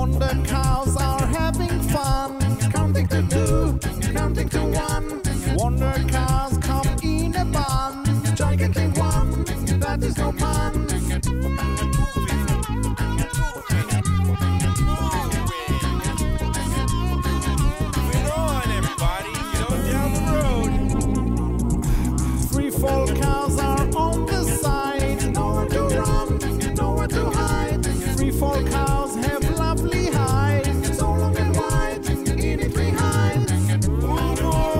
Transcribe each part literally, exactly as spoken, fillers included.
Wonder cows are having fun. Counting to two, counting to one. Wonder cows come in a bun. Gigantic one, that is no pun. Moving on, everybody, get on down the road. Free fall cows are on the side. Nowhere to run, nowhere to hide. Free fall cows have lovely hides. So long and wide, in it behind. Move on,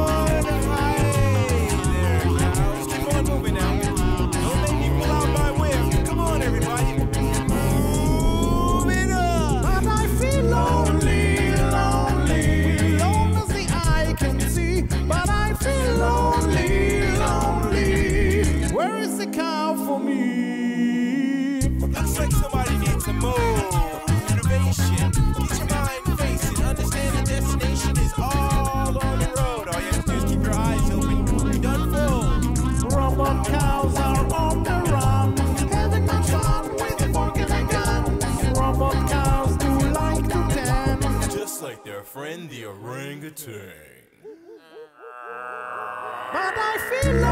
hey there, cows. Keep on moving now. Don't make me pull out my whip. Come on, everybody. Moving on. But I feel lonely, lonely, long as the eye can see. But I feel lonely, lonely. Where is the cow for me? Looks like somebody needs a move. Innovation. Get your mind facing. Understand the destination is all on the road. All you have to do is keep your eyes open. You're done full. Robot cows are on the run, having much fun with a fork and a gun. Robot cows do like to tan. Just like their friend the orangutan. But I feel